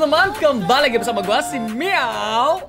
teman-teman, kembali lagi bersama gua si Meow.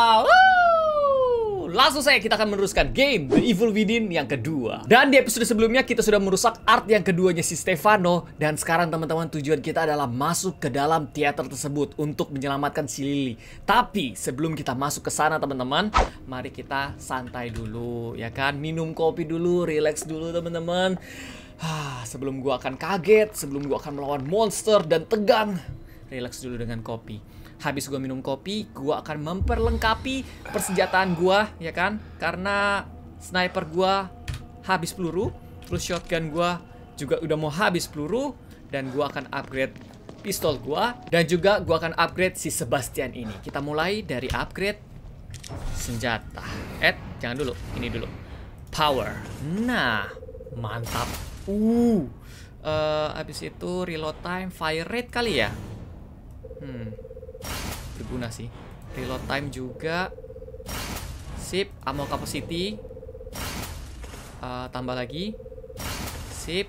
Langsung saja kita akan meneruskan game The Evil Within yang kedua. Dan di episode sebelumnya kita sudah merusak art yang keduanya si Stefano. Dan sekarang teman-teman, tujuan kita adalah masuk ke dalam teater tersebut untuk menyelamatkan si Lily. Tapi sebelum kita masuk ke sana teman-teman, mari kita santai dulu ya kan. Minum kopi dulu, relax dulu teman-teman. Sebelum gua akan kaget, sebelum gua akan melawan monster dan tegang, relax dulu dengan kopi. Habis gua minum kopi, gua akan memperlengkapi persenjataan gua, ya kan? Karena sniper gua habis peluru, terus shotgun gua juga udah mau habis peluru, dan gua akan upgrade pistol gua, dan juga gua akan upgrade si Sebastian ini. Kita mulai dari upgrade senjata. Jangan dulu, ini dulu. Power. Nah, mantap. Habis itu reload time, fire rate kali ya. Berguna sih. Reload time juga. Sip, ammo capacity. Tambah lagi. Sip.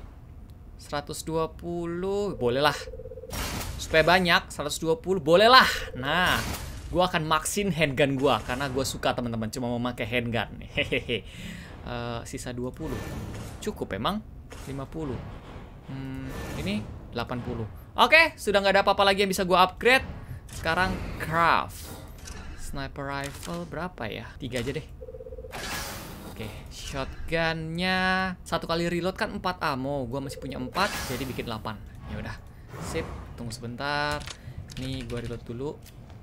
120, boleh lah. Supaya banyak, 120 boleh lah. Nah, gua akan maxin handgun gua karena gua suka teman-teman cuma memakai handgun. Hehehe. Sisa 20. Cukup emang? 50. Ini 80. Oke, sudah nggak ada apa-apa lagi yang bisa gua upgrade. Sekarang craft. Sniper rifle berapa ya? 3 aja deh. Oke, shotgunnya 1 kali reload kan 4 ammo. Gua masih punya 4, jadi bikin 8. Ya udah. Sip, tunggu sebentar. Ini gua reload dulu.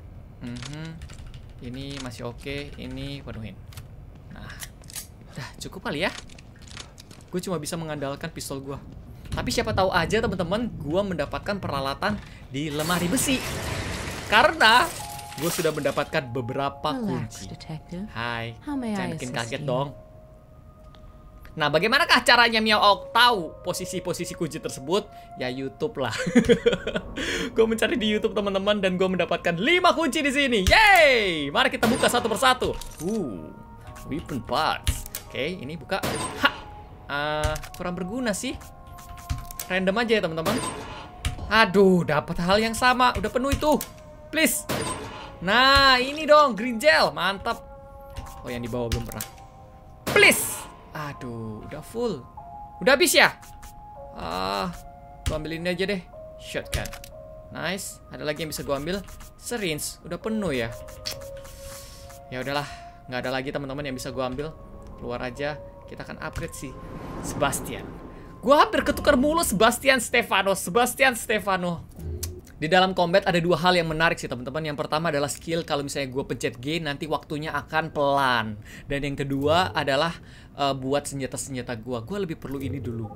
Ini masih oke, ini penuhin. Nah, udah cukup kali ya. Gue cuma bisa mengandalkan pistol gue. Tapi siapa tahu aja teman-teman, gue mendapatkan peralatan di lemari besi. Karena gue sudah mendapatkan beberapa kunci. Hai, jangan bikin kaget dong. Nah, bagaimanakah caranya Meow Auk tahu posisi-posisi kunci tersebut? Ya YouTube lah. Gue mencari di YouTube teman-teman, dan gue mendapatkan 5 kunci di sini. Yeay! Mari kita buka satu persatu. Weapon parts. Oke, ini buka. Kurang berguna sih. Random aja ya teman-teman. Aduh, dapat hal yang sama. Udah penuh itu. Please. Nah, ini dong green gel. Mantap. Oh, yang di bawah belum pernah. Please. Aduh, udah full. Udah habis ya? Gua ambil ini aja deh. Shotgun. Nice. Ada lagi yang bisa gua ambil. Syringe. Udah penuh ya. Ya udahlah, nggak ada lagi teman-teman yang bisa gua ambil. Keluar aja. Kita akan upgrade si Sebastian. Gua hampir ketukar mulu Sebastian Stefano. Di dalam combat ada 2 hal yang menarik sih teman-teman. Yang pertama adalah skill. Kalau misalnya gue pencet G, nanti waktunya akan pelan. Dan yang kedua adalah buat senjata-senjata gue. Gue lebih perlu ini dulu.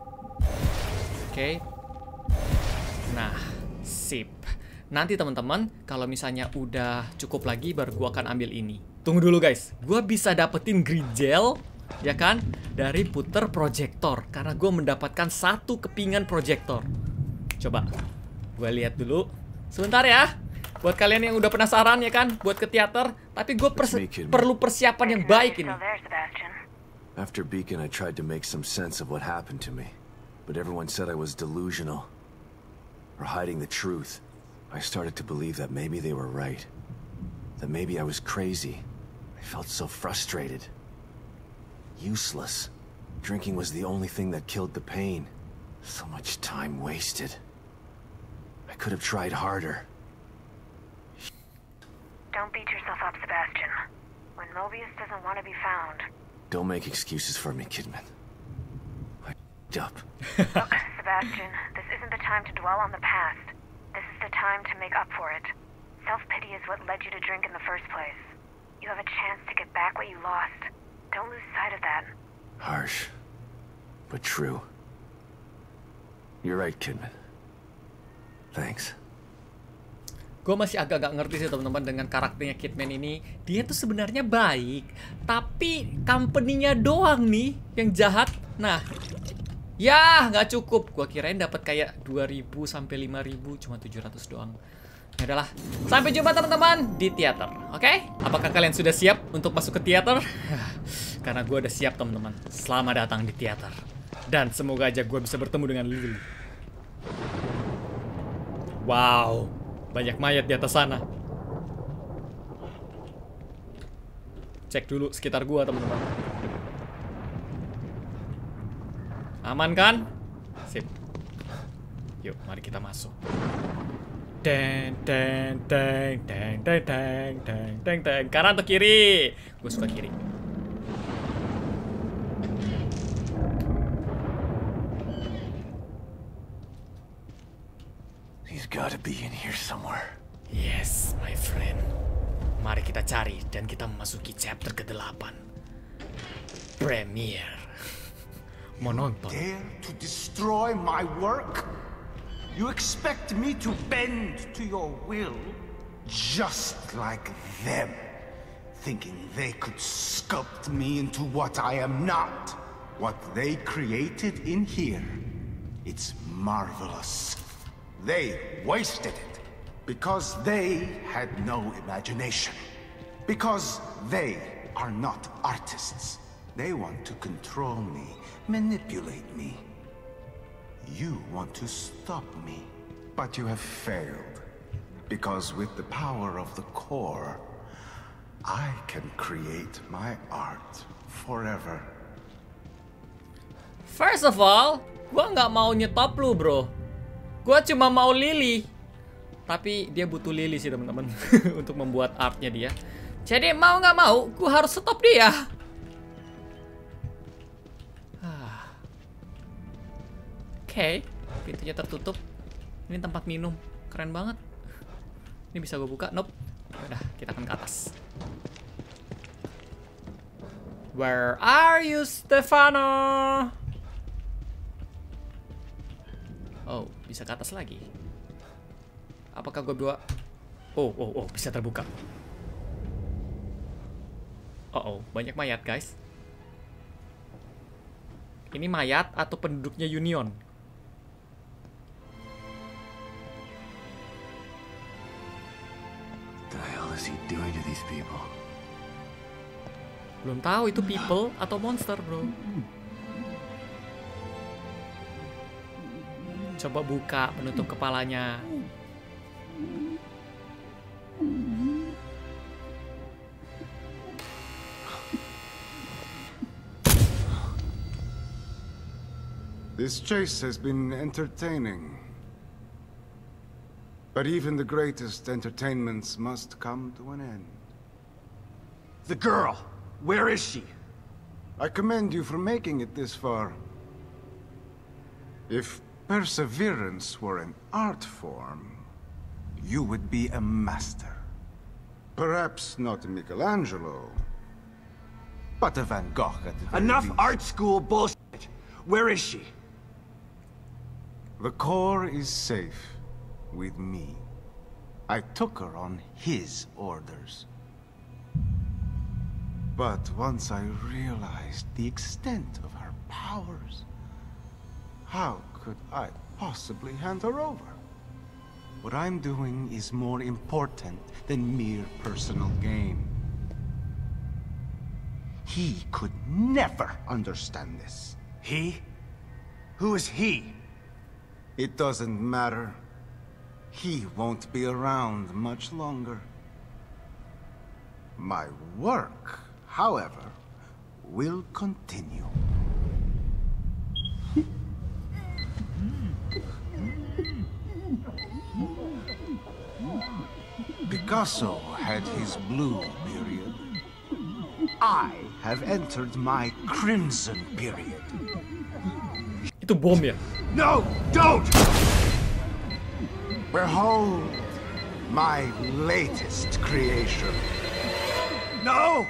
Oke. Nah, sip. Nanti teman-teman, kalau misalnya udah cukup lagi, baru gue akan ambil ini. Tunggu dulu guys. Gue bisa dapetin green gel, ya kan, dari puter proyektor. Karena gue mendapatkan 1 kepingan proyektor. Coba gue lihat dulu sebentar ya. Buat kalian yang udah penasaran ya kan, buat ke teater. Tapi gue perlu persiapan yang baik ini. After Beacon, I tried to make some sense of what happened to me, but everyone said I was delusional or hiding the truth. I started to believe that maybe they were right, that maybe I was crazy. I felt so frustrated. Useless. Drinking was the only thing that killed the pain. So much time wasted. I could have tried harder. Don't beat yourself up, Sebastian. When Mobius doesn't want to be found. Don't make excuses for me, Kidman. I f***ed up. Look, Sebastian, this isn't the time to dwell on the past. This is the time to make up for it. Self-pity is what led you to drink in the first place. You have a chance to get back what you lost. Don't lose sight of that. Harsh, but true. You're right, Kidman. Thanks. Gue masih agak gak ngerti sih teman-teman dengan karakternya Kidman ini. Dia tuh sebenarnya baik, tapi company-nya doang nih yang jahat. Nah, ya nggak cukup. Gue kirain dapat kayak 2000 sampai 5000, cuma 700 doang. Ya udahlah. Sampai jumpa teman-teman di teater. Oke? Apakah kalian sudah siap untuk masuk ke teater? Karena gue udah siap teman-teman. Selamat datang di teater. Dan semoga aja gue bisa bertemu dengan Lily. Wow. Banyak mayat di atas sana. Cek dulu sekitar gua, teman-teman. Aman kan? Sip. Yuk, mari kita masuk. Deng deng deng deng deng deng deng deng deng. Kanan atau kiri? Gue suka kiri. He's gotta be in here somewhere. Yes, my friend. Mari kita cari dan kita memasuki chapter ke-8. Premiere. Mau nonton. Dare to destroy my work? You expect me to bend to your will? Just like them, thinking they could sculpt me into what I am not. What they created in here, it's marvelous. They wasted it because they had no imagination. Because they are not artists. They want to control me, manipulate me. You want to stop me, but you have failed. Because with the power of the core, I can create my art forever. First of all, gua nggak mau nyetop lu, bro. Gua cuma mau Lily. Tapi dia butuh Lily sih, teman-teman, untuk membuat artnya dia. Jadi mau nggak mau, gua harus stop dia. Oke, pintunya tertutup. Ini tempat minum, keren banget. Ini bisa gue buka? Nope. Udah, kita akan ke atas. Where are you, Stefano? Oh, bisa ke atas lagi. Apakah gue dua? Oh, bisa terbuka. Oh, banyak mayat, guys. Ini mayat atau penduduknya Union? What the hell is he doing to these people? Belum tahu itu people atau monster, bro. Coba buka penutup kepalanya. This chase has been entertaining. But even the greatest entertainments must come to an end. The girl! Where is she? I commend you for making it this far. If perseverance were an art form, you would be a master. Perhaps not a Michelangelo, but a Van Gogh at the very Enough least. art school bullshit! Where is she? The core is safe with me. I took her on his orders. But once I realized the extent of her powers, how could I possibly hand her over? What I'm doing is more important than mere personal gain. He could never understand this. He? Who is he? It doesn't matter. He won't be around much longer. My work, however, will continue. Picasso had his blue period. I have entered my crimson period. Itu bom ya? No, don't! Behold my latest creation. No!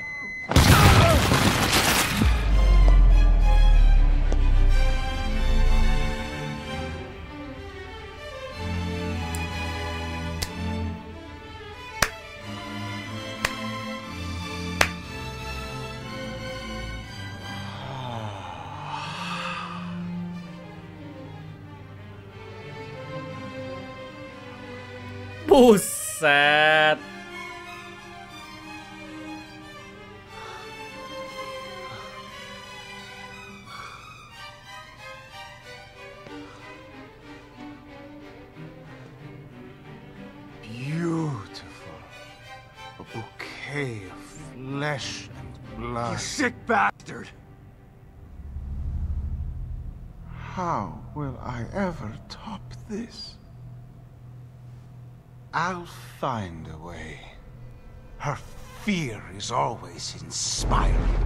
Buset. decay of flesh and blood. You sick bastard! How will I ever top this? I'll find a way. Her fear is always inspiring.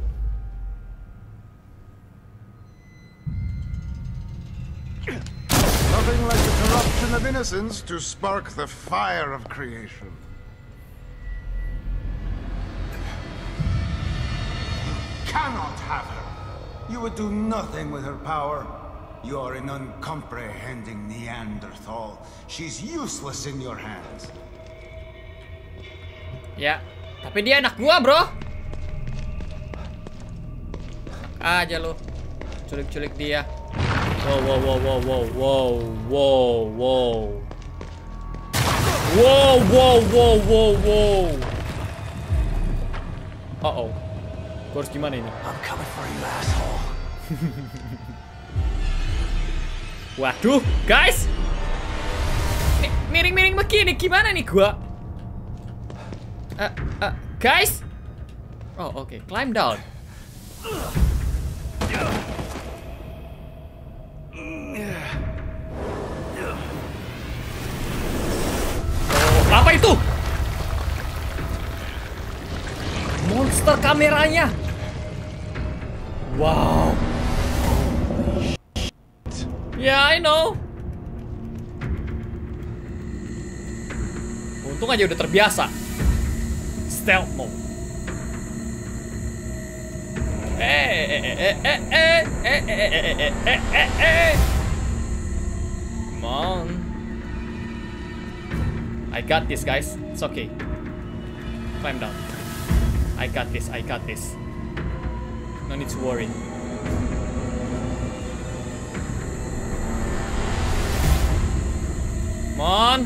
Nothing like the corruption of innocence to spark the fire of creation. You cannot have her. You would do nothing with her power. You are an uncomprehending Neanderthal. She's useless in your hands. Ya, tapi dia anak gua, bro. Aja lu. Culik-culik dia. Wow, wow, wow, wow, wow, wow, wow, wow. Wow, wow, wow, wow, wow. Uh-oh. Gua harus gimana ini? I'm coming for you, asshole. Waduh, guys. Miring-miring begini gimana nih gua? Guys. Oh, oke. Climb down. Oh, apa itu? Monster kameranya. Wow. Yeah, I know. Untung aja udah terbiasa. Stealth mode. Come on. I got this, guys. It's okay. Climb down. I got this. I got this. No need to worry. Come on.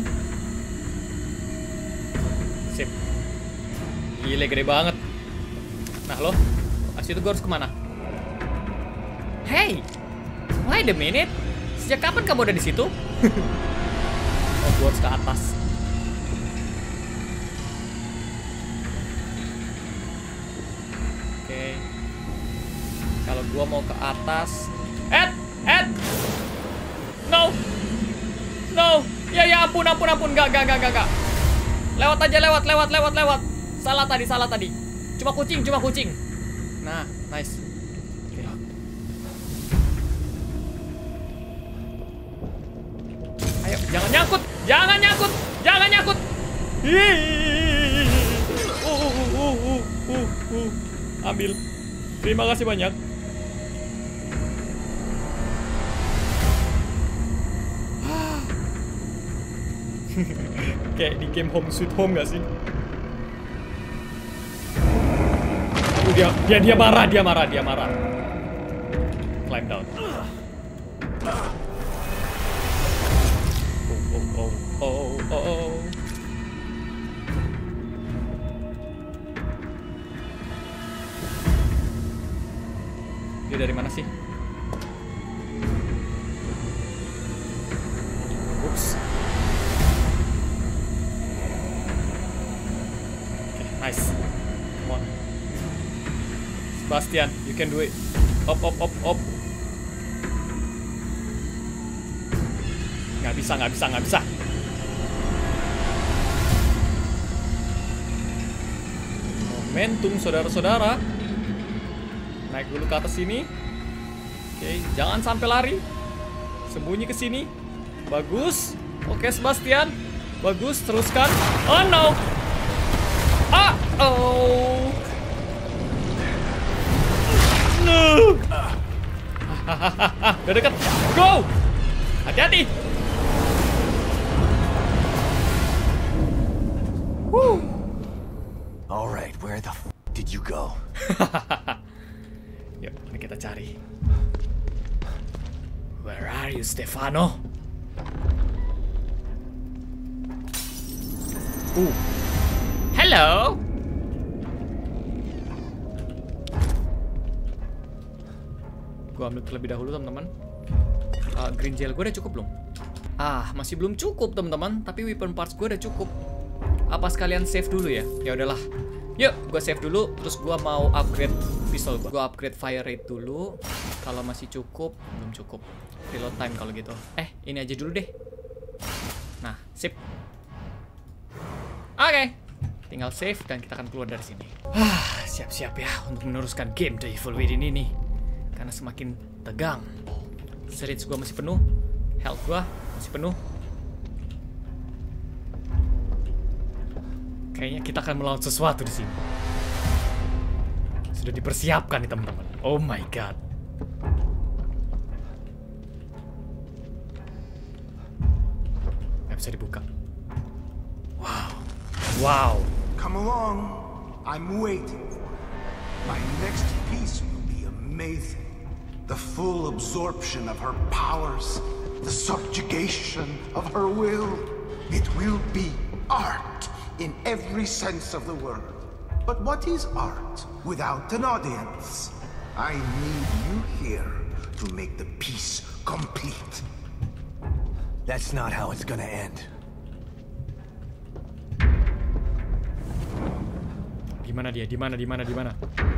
Sip. Gile, gede banget. Nah, lo. Abis itu gue harus kemana? Hey! Wait a minute. Sejak kapan kamu ada di situ? Oh, gue harus ke atas. Oke. Kalau gue mau ke atas. Ed! No! No! Ya ampun. Gak. Lewat aja, lewat. Salah tadi. Cuma kucing. Nah, nice. Oke. Ayo, jangan nyangkut. Ambil. Terima kasih banyak. Kayak di game Home Sweet Home gak sih? Dia marah. Climb down. Oh. Dia dari mana sih? Oops. Okay, nice. Come on. Sebastian, you can do it. Up. Nggak bisa. Momentum, saudara-saudara. Naik dulu ke atas sini. Oke, jangan sampai lari. Sembunyi ke sini. Bagus. Oke, Sebastian. Bagus, teruskan. Oh no. Oh. No. Udah dekat. Go. Hati-hati. Alright, where the f did you go? Yuk, ini kita cari. Where are you, Stefano? Hello. Gua ambil terlebih dahulu, teman-teman. Green gel gue udah cukup belum? Masih belum cukup, teman-teman. Tapi weapon parts gue udah cukup. Apa sekalian save dulu ya? Ya udahlah. Yuk, gue save dulu. Terus gue mau upgrade pistol gue. Gue upgrade fire rate dulu. Kalau masih cukup, belum cukup. Reload time kalau gitu. Ini aja dulu deh. Nah, sip. Oke. Tinggal save dan kita akan keluar dari sini. Siap-siap ya untuk meneruskan game The Evil Within ini. Karena semakin tegang. Search gue masih penuh. Health gue masih penuh. Kayaknya kita akan melawan sesuatu di sini. Sudah dipersiapkan nih teman-teman. Oh my god. Gak bisa dibuka. Wow. Wow. Come along. I'm waiting for it. My next piece will be amazing. The full absorption of her powers. The subjugation of her will. It will be art in every sense of the word. But what is art without an audience? I need you here to make the piece complete. That's not how it's gonna end. Dimana dia? Dimana?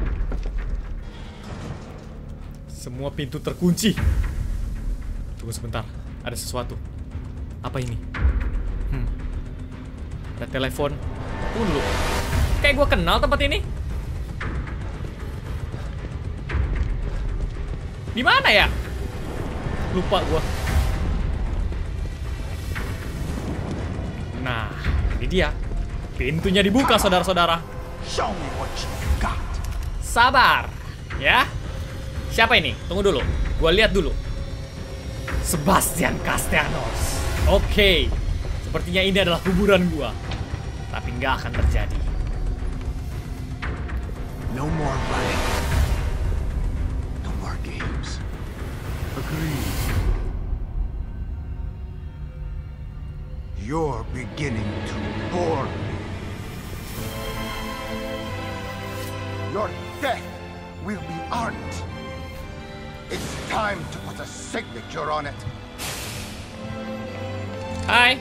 Semua pintu terkunci. Tunggu sebentar, ada sesuatu. Apa ini? Ada telepon. Tunggu dulu. Kayak gue kenal tempat ini. Di mana ya? Lupa gue. Nah, ini dia. Pintunya dibuka, saudara-saudara. Show me what you got. Sabar, ya. Siapa ini? Tunggu dulu. Gue lihat dulu. Sebastian Castellanos. Oke. Sepertinya ini adalah kuburan gua. Tapi nggak akan terjadi. No more running. No more games. Agreed. You're beginning to bore me. Your death will be art. It's time to put a signature on it. Hai.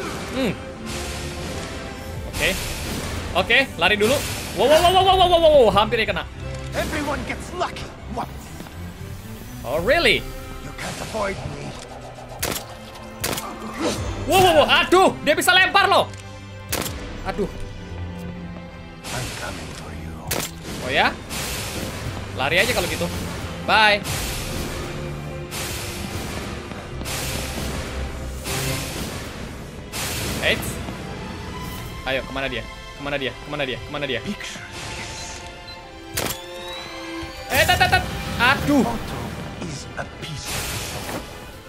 Oke, lari dulu. Wow, hampir ya kena. Everyone gets lucky once. Oh, really? You can't avoid me. Wow, aduh, dia bisa lempar loh. Aduh. I'm coming for you. Oh ya? Lari aja kalau gitu. Bye. Eits. Ayo, kemana dia? Picture this. Tat. Aduh. Photo is a piece of soul.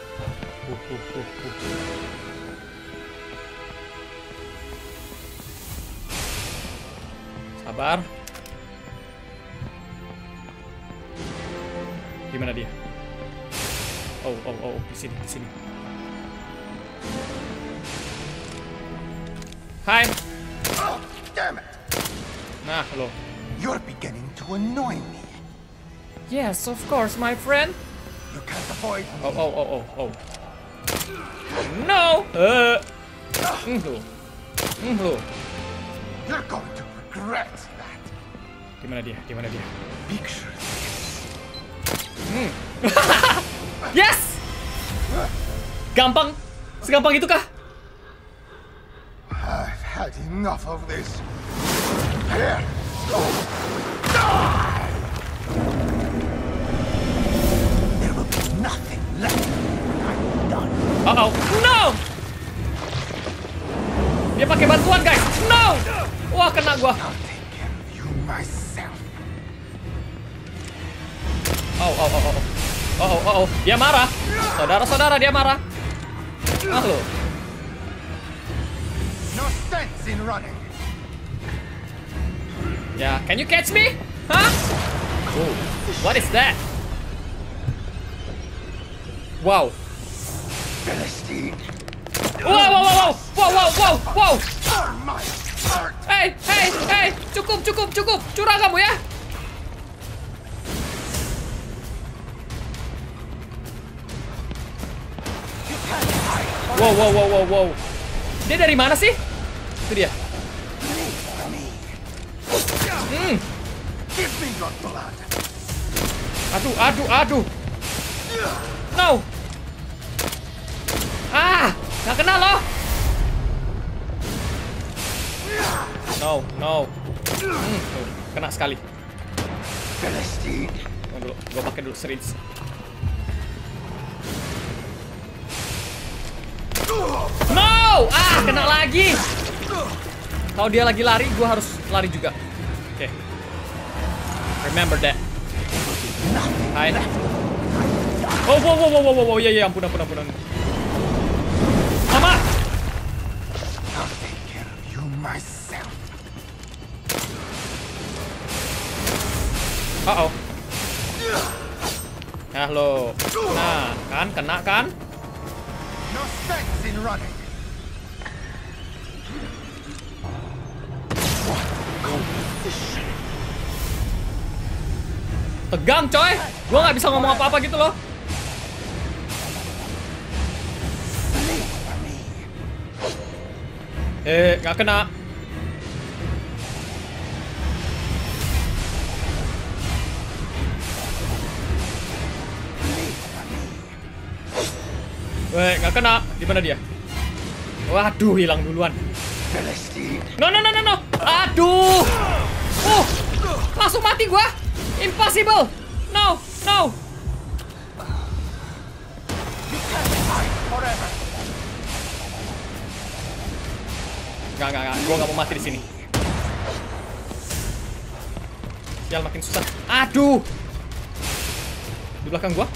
Sabar. Di mana dia? Oh, di sini. Hai. Oh, damn it. Nah, lo. You're beginning to annoy me. Yes, of course, my friend. You can't avoid me. Oh. No. Lo. You're going to regret that. Di mana dia? Picture this. Yes. Gampang. Segampang itu kah? I've had enough of this. Here. Die! There will be nothing left when I'm done. Uh-oh. No! Dia pakai bantuan, guys. No! Wah, kena gua. I'll take care of you myself. Oh. Dia marah. Saudara-saudara, dia marah. Ah, lo. No sense in running. Yeah, can you catch me? Huh? Oh, what is that? Wow. Philistine. Wow. For my heart. Hey. Cukup. Curang kamu ya. Wow. Dia dari mana sih? Itu dia. Give me your blood. Aduh. No. Nggak kena loh. No. Kena sekali. Philistine. Tunggu dulu, gue pakai dulu syringe. No! Kena lagi. Kalau dia lagi lari, gue harus lari juga. Oke. Remember that. Hai. Wow. Iya, ampun. Mama. I'll take care of you myself. Lo. Nah, kena kan? No sense in running. Tegang coy. Gua nggak bisa ngomong apa-apa gitu loh. Nggak kena. Nggak kena. Di mana dia? Waduh, hilang duluan. No. Aduh. Langsung mati gua. Impossible. No. Nggak. Gua nggak mau mati di sini. Sial, makin susah. Aduh. Di belakang gua.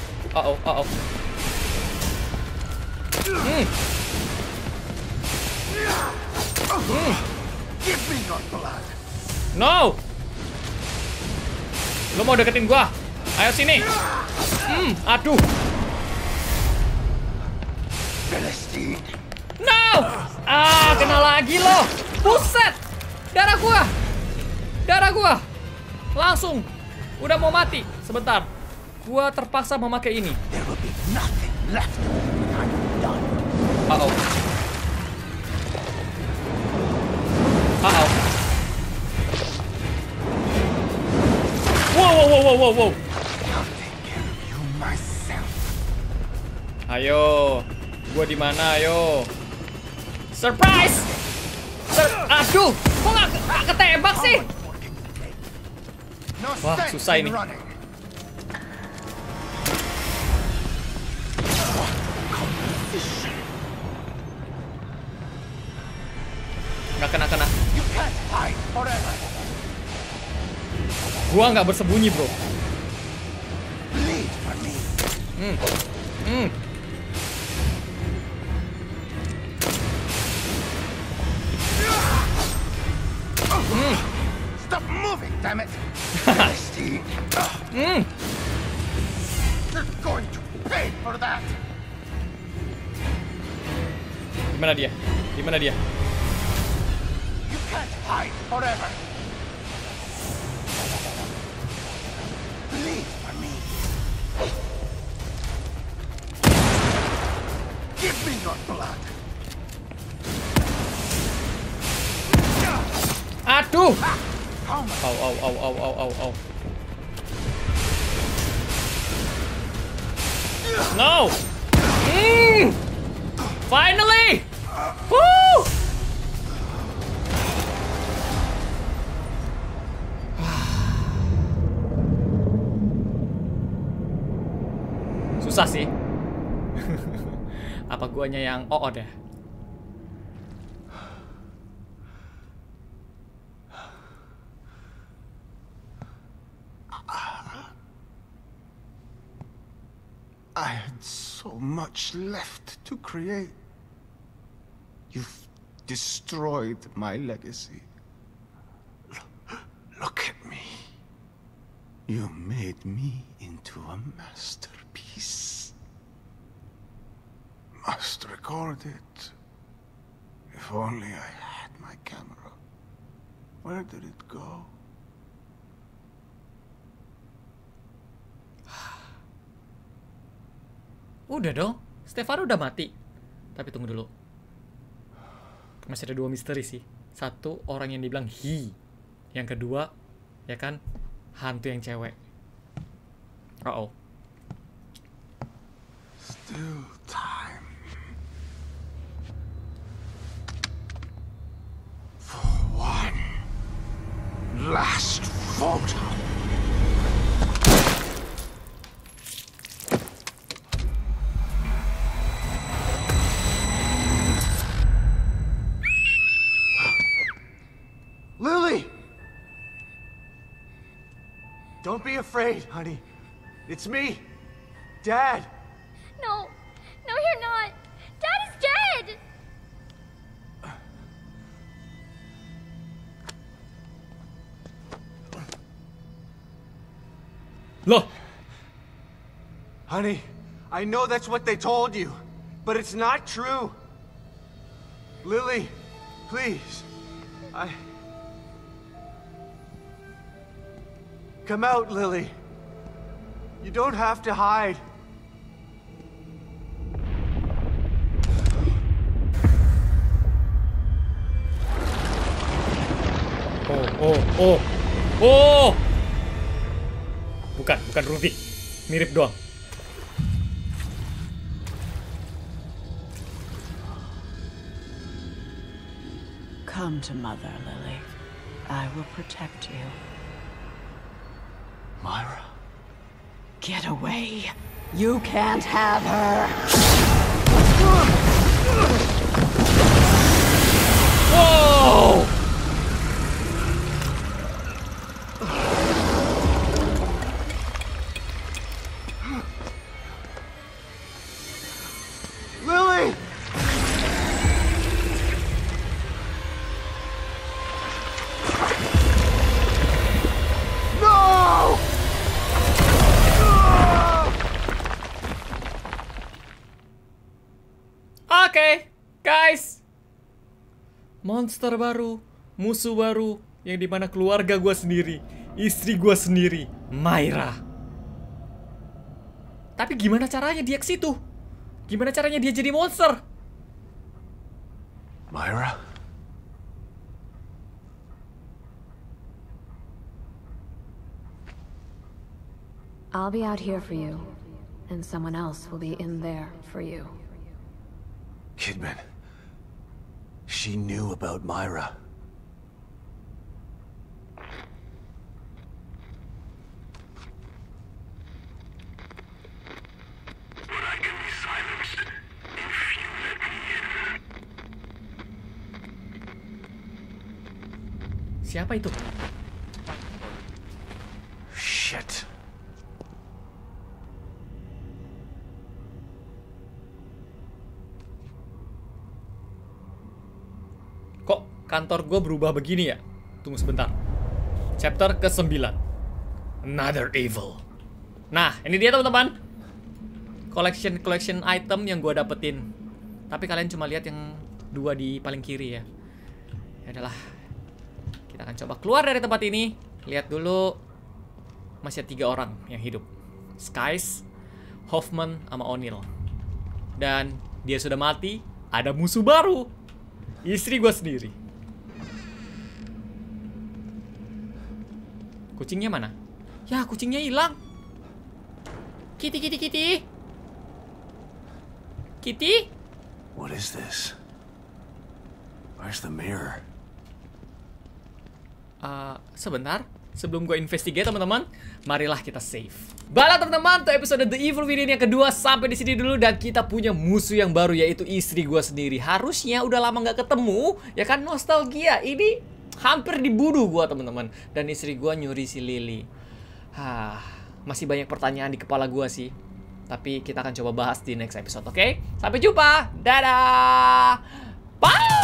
Give me your blood. No. Lo mau deketin gua? Ayo sini. Aduh. Philistine. No. Kena lagi lo. Buset. Darah gua. Langsung. Udah mau mati. Sebentar. Gua terpaksa memakai ini. There will be nothing left when I'm done. Wow. I'll take care of you myself. Ayo. Gua di mana? Ayo. Surprise. Aduh. Kok nggak ketembak sih? No Wah, sense susah in ini. running. Nggak kena. You can't hide forever. Gua nggak bersembunyi, bro. Bleed for me. Stop moving, damn it. Philistine. You're going to pay for that. Di mana dia? You can't hide forever. Bleed for me. Give me your blood. Aduh. How much? Au. No. Finally. Woo. Susah sih. Apa guanya yang deh? I had so much left to create. You've destroyed my legacy. Look at me. You made me into a masterpiece. Must record it. If only I had my camera. Where did it go? Udah dong, Stefano udah mati. Tapi tunggu dulu. Masih ada 2 misteri sih. Satu, orang yang dibilang he. Yang kedua, Ya kan? Hantu yang cewek. Uh-oh. Still time. For one last photo. Lily! Don't be afraid, honey. It's me, Dad. No, you're not. Dad is dead. Loh, Honey, I know that's what they told you, but it's not true. Lily, please. Come out, Lily. You don't have to hide. Oh. Bukan Ruby. Mirip doang. Come to Mother, Lily. I will protect you. Myra. Get away. You can't have her. Wow. Lily! No! Oke, guys. Monster baru, musuh baru, yang dimana keluarga gue sendiri, istri gue sendiri, Myra. Tapi gimana caranya dia ke situ? Gimana caranya dia jadi monster? Myra? I'll be out here for you, and someone else will be in there for you. Kidman. She knew about Myra. Siapa itu? Shit. Kok kantor gue berubah begini ya? Tunggu sebentar. Chapter ke-9. Another Evil. Nah, ini dia teman-teman. Collection item yang gue dapetin. Tapi kalian cuma lihat yang 2 di paling kiri ya. Ya adalah. Kita akan coba keluar dari tempat ini. Lihat dulu. Masih ada 3 orang yang hidup. Skies, Hoffman, sama O'Neill. Dan dia sudah mati. Ada musuh baru. Istri gue sendiri. Kucingnya mana? Ya, kucingnya hilang. Kitty. Kitty? What is this? Where's the mirror? Sebentar. Sebelum gue investigate teman-teman, marilah kita save. Baiklah teman-teman, untuk episode The Evil Within yang kedua sampai di sini dulu, dan kita punya musuh yang baru yaitu istri gue sendiri. Harusnya udah lama nggak ketemu, ya kan, nostalgia. Ini hampir dibunuh gue teman-teman, dan istri gue nyuri si Lily. Masih banyak pertanyaan di kepala gue sih, tapi kita akan coba bahas di next episode, oke? Sampai jumpa, dadah, bye.